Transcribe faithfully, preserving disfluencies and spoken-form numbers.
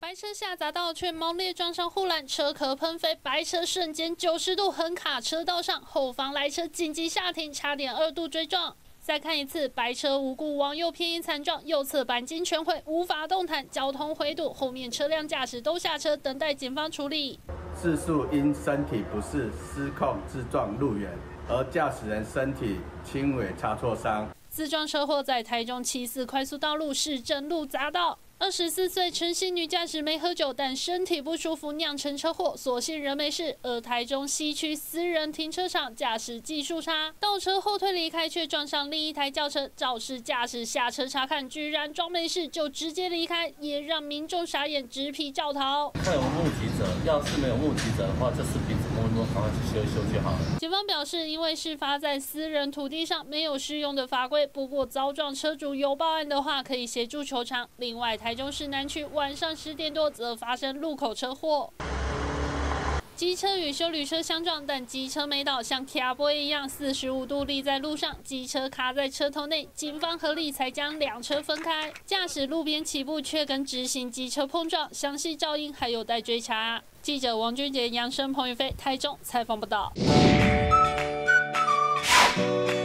白车下匝道却猛烈撞上护栏，车壳喷飞，白车瞬间九十度横卡车道上，后方来车紧急刹停，差点二度追撞。再看一次，白车无故往右偏移惨撞，右侧钣金全毁，无法动弹，交通回堵，后面车辆驾驶都下车等待检方处理。 事故因身体不适失控自撞路缘，而驾驶人身体轻微擦挫伤。 自撞车祸在台中七四快速道路市政路匝道。二十四岁陈姓女驾驶没喝酒，但身体不舒服酿成车祸，所幸人没事。而台中西区私人停车场驾驶技术差，倒车后退离开，却撞上另一台轿车。肇事驾驶下车查看，居然装没事就直接离开，也让民众傻眼，直批肇逃。 看有目击者，要是没有目击者的话，这视频只摸一摸，赶快去修一修就好了。 警方表示，因为事发在私人土地上，没有适用的法规。不过遭撞车主有报案的话，可以协助求偿。另外，台中市南区晚上十点多则发生路口车祸，机车与休旅车相撞，但机车没倒，像卡波一样四十五度立在路上，机车卡在车头内，警方合力才将两车分开。驾驶路边起步，却跟直行机车碰撞，详细噪音还有待追查。记者王俊杰、杨生、彭宇飞，台中采访报道。